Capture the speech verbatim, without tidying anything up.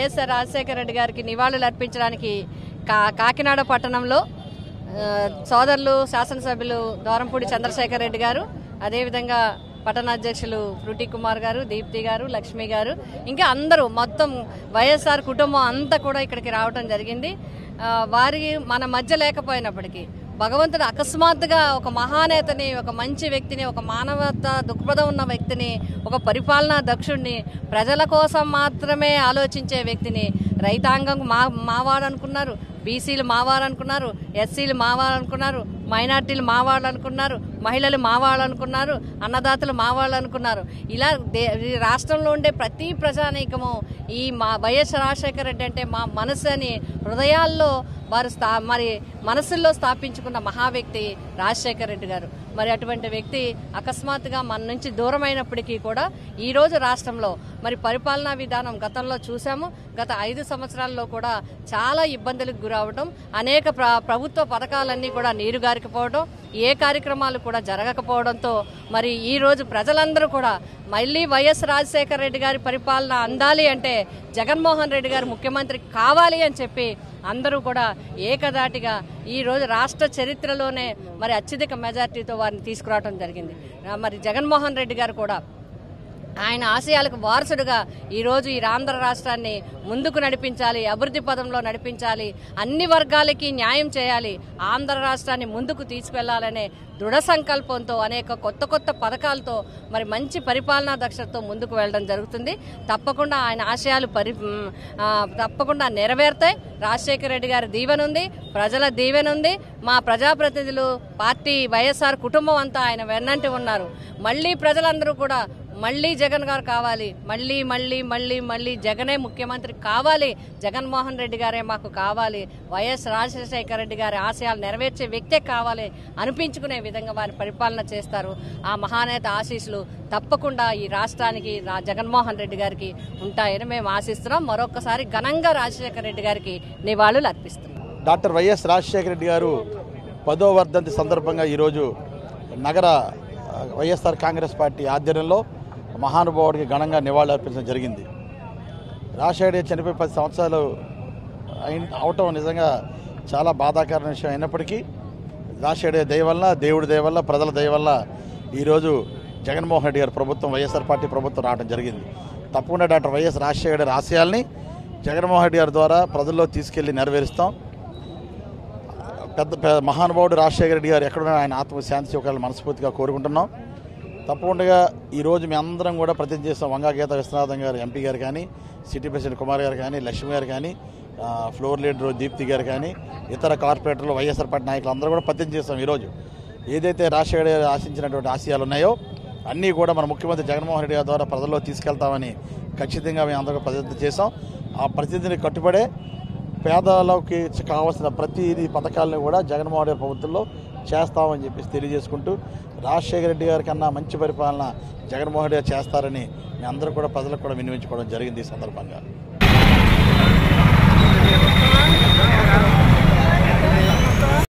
వైఎస్ఆర్ రాజశేఖర రెడ్డి గారికి నివాళులు అర్పించడానికి కా కాకినాడ పట్టణంలో సోదరులు శాసనసభ్యులు దోరంపూడి చంద్రశేఖర్ రెడ్డి గారు, అదేవిధంగా పట్టణాధ్యక్షులు ఫ్రూటీ కుమార్ గారు, దీప్తి గారు, లక్ష్మి గారు, ఇంకా అందరూ మొత్తం వైఎస్ఆర్ కుటుంబం అంతా కూడా ఇక్కడికి రావడం జరిగింది. వారి మన మధ్య లేకపోయినప్పటికీ భగవంతుడు అకస్మాత్తుగా ఒక మహానేతని, ఒక మంచి వ్యక్తిని, ఒక మానవత దృక్పథం ఉన్న వ్యక్తిని, ఒక పరిపాలనా దక్షుడిని, ప్రజల కోసం మాత్రమే ఆలోచించే వ్యక్తిని రైతాంగం మా మావాడనుకున్నారు, బీసీలు మావాలనుకున్నారు, ఎస్సీలు మావాలనుకున్నారు, మైనార్టీలు మావాలనుకున్నారు, మహిళలు మావాలనుకున్నారు, అన్నదాతలు మావాలనుకున్నారు. ఇలా రాష్ట్రంలో ఉండే ప్రతి ప్రజానీకము ఈ మా వైఎస్ రాజశేఖర రెడ్డి అంటే మా మనసు అని హృదయాల్లో వారు స్థా మరి మనసుల్లో స్థాపించుకున్న మహా వ్యక్తి రాజశేఖర రెడ్డి గారు. మరి అటువంటి వ్యక్తి అకస్మాత్తుగా మన నుంచి దూరమైనప్పటికీ కూడా ఈరోజు రాష్ట్రంలో మరి పరిపాలనా విధానం గతంలో చూసాము. గత ఐదు సంవత్సరాల్లో కూడా చాలా ఇబ్బందులకు గురవడం, అనేక ప్ర ప్రభుత్వ పథకాలన్నీ కూడా నీరుగారికపోవడం, ఏ కార్యక్రమాలు కూడా జరగకపోవడంతో మరి ఈరోజు ప్రజలందరూ కూడా మళ్ళీ వైఎస్ రాజశేఖర రెడ్డి గారి పరిపాలన అందాలి అంటే జగన్మోహన్ రెడ్డి గారు ముఖ్యమంత్రి కావాలి అని చెప్పి అందరూ కూడా ఏకదాటిగా ఈరోజు రాష్ట్ర చరిత్రలోనే మరి అత్యధిక మెజార్టీతో వారిని తీసుకురావడం జరిగింది. మరి జగన్మోహన్ రెడ్డి గారు కూడా ఆయన ఆశయాలకు వారసుడుగా ఈరోజు ఈ ఆంధ్ర రాష్ట్రాన్ని ముందుకు నడిపించాలి, అభివృద్ధి పదంలో నడిపించాలి, అన్ని వర్గాలకి న్యాయం చేయాలి, ఆంధ్ర రాష్ట్రాన్ని ముందుకు తీసుకెళ్లాలనే దృఢ సంకల్పంతో అనేక కొత్త కొత్త పథకాలతో మరి మంచి పరిపాలనా దక్షతతో ముందుకు వెళ్ళడం జరుగుతుంది. తప్పకుండా ఆయన ఆశయాలు పరి తప్పకుండా నెరవేరుతాయి. రాజశేఖర రెడ్డి గారి దీవెన ఉంది, ప్రజల దీవెన ఉంది, మా ప్రజాప్రతినిధులు, పార్టీ, వైఎస్ఆర్ కుటుంబం అంతా ఆయన వెన్నంటి ఉన్నారు. మళ్ళీ ప్రజలందరూ కూడా మళ్ళీ జగన్ గారు కావాలి, మళ్ళీ మళ్ళీ మళ్ళీ మళ్ళీ జగనే ముఖ్యమంత్రి కావాలి, జగన్మోహన్ రెడ్డి గారే మాకు కావాలి, వైఎస్ రాజశేఖర రెడ్డి గారి ఆశయాలు నెరవేర్చే వ్యక్తే కావాలి అనిపించుకునే విధంగా వారి పరిపాలన చేస్తారు. ఆ మహానేత ఆశీస్సులు తప్పకుండా ఈ రాష్ట్రానికి జగన్మోహన్ రెడ్డి గారికి ఉంటాయని మేము ఆశిస్తున్నాం. మరొకసారి ఘనంగా రాజశేఖర రెడ్డి గారికి నివాళులు అర్పిస్తున్నాం. డాక్టర్ వైఎస్ రాజశేఖర రెడ్డి గారు పదో వర్ధంతి సందర్భంగా ఈరోజు నగర వైఎస్ఆర్ కాంగ్రెస్ పార్టీ ఆధ్వర్యంలో మహానుభావుడికి ఘనంగా నివాళులు అర్పించడం జరిగింది. రాజశేఖర చనిపోయి పది సంవత్సరాలు అయిన అవటం నిజంగా చాలా బాధాకరమైన విషయం అయినప్పటికీ రాజశేఖర దయ వల్ల, దేవుడి దయ వల్ల, ప్రజల దయ వల్ల ఈరోజు జగన్మోహన్ రెడ్డి గారి ప్రభుత్వం, వైఎస్ఆర్ పార్టీ ప్రభుత్వం రావడం జరిగింది. తప్పకుండా డాక్టర్ వైఎస్ రాజశేఖర గారి ఆశయాల్ని జగన్మోహన్ రెడ్డి గారి ద్వారా ప్రజల్లో తీసుకెళ్లి నెరవేరుస్తాం. పెద్ద మహానుభావుడు రాజశేఖర రెడ్డి గారు ఎక్కడున్నా ఆయన ఆత్మశాంతి ఒకవేళ మనస్ఫూర్తిగా కోరుకుంటున్నాం. తప్పకుండా ఈరోజు మీ అందరం కూడా ప్రతిజ్ఞ చేస్తాం. వంగా గీత విశ్వనాథం గారు ఎంపీ గారు కానీ, సిటీ ప్రెసిడెంట్ కుమార్ గారు కానీ, లక్ష్మి గారు కానీ, ఫ్లోర్ లీడర్ దీప్తి గారు కానీ, ఇతర కార్పొరేటర్లు, వైఎస్ఆర్ పార్టీ నాయకులు అందరూ కూడా ప్రతిజ్ఞ చేస్తాం. ఈరోజు ఏదైతే రాజశేఖర గారు ఆశించినటువంటి ఆశయాలు ఉన్నాయో అన్నీ కూడా మన ముఖ్యమంత్రి జగన్మోహన్ రెడ్డి గారి ద్వారా ప్రజల్లో తీసుకెళ్తామని ఖచ్చితంగా మేము అందరూ ప్రతిజ్ఞ చేసాం. ఆ ప్రతిజ్ఞని కట్టుబడే పేదలకి కావాల్సిన ప్రతి పథకాలను కూడా జగన్మోహన్ రెడ్డి ప్రభుత్వంలో చేస్తామని చెప్పేసి తెలియజేసుకుంటూ రాజశేఖర రెడ్డి గారి కన్నా మంచి పరిపాలన జగన్మోహన్ రెడ్డి గారు చేస్తారని మీ అందరూ కూడా ప్రజలకు కూడా వినియోగించుకోవడం జరిగింది. ఈ సందర్భంగా